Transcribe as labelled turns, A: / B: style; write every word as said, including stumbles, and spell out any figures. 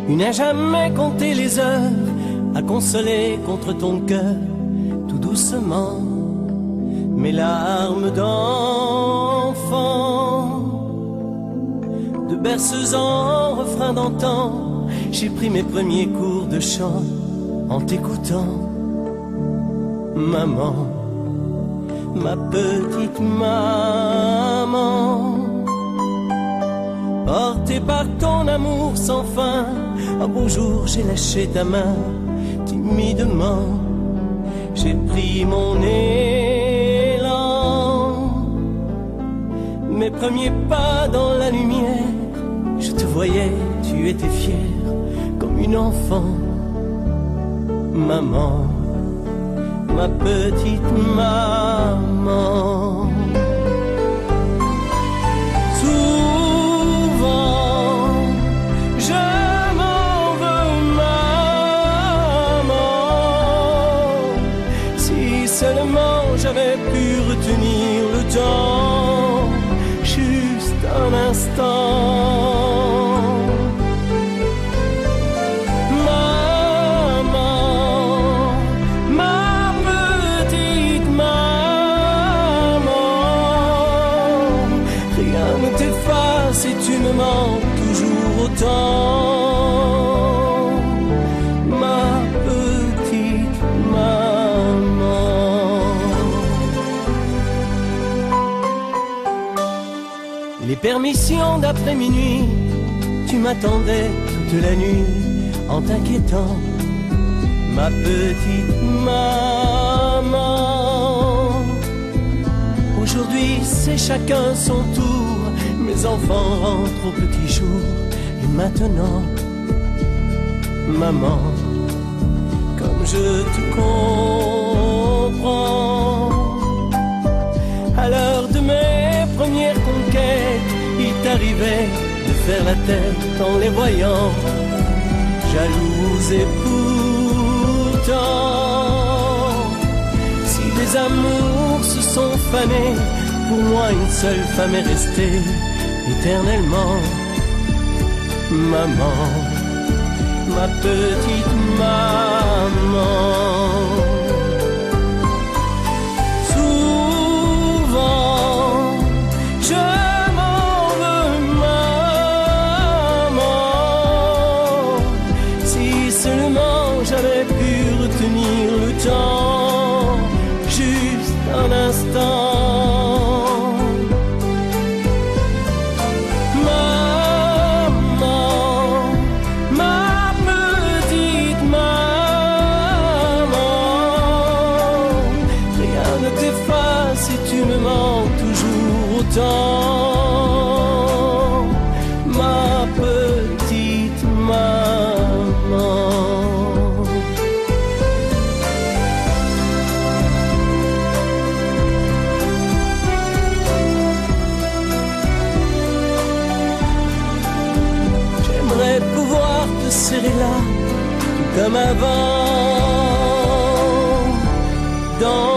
A: une à jamais compter les heures, à consoler contre ton cœur, tout doucement, mes larmes d'enfant. De berceuse en refrain d'antan, j'ai pris mes premiers cours de chant en t'écoutant. Maman, ma petite maman, porté par ton amour sans fin, un beau jour j'ai lâché ta main, timidement, j'ai pris mon élan. Mes premiers pas dans la lumière, je te voyais, tu étais fière, comme une enfant. Maman, ma petite maman. Seulement j'avais pu retenir le temps, juste un instant. Maman, ma petite maman, rien ne t'efface et tu me manques toujours autant. Les permissions d'après minuit, tu m'attendais toute la nuit en t'inquiétant, ma petite maman. Aujourd'hui c'est chacun son tour, mes enfants rentrent au petit jour. Et maintenant, maman, comme je te comprends, à l'heure de mes premières conquêtes, il t'arrivait de faire la tête en les voyant, jalouse et pourtant, si des amours se sont fanés, pour moi une seule femme est restée éternellement. Maman, ma petite maman. J'avais pu retenir le temps, juste un instant. Maman, ma petite maman, rien ne t'efface et tu me manques toujours autant. Ma petite maman. Pouvoir te serrer là, tout comme avant, dans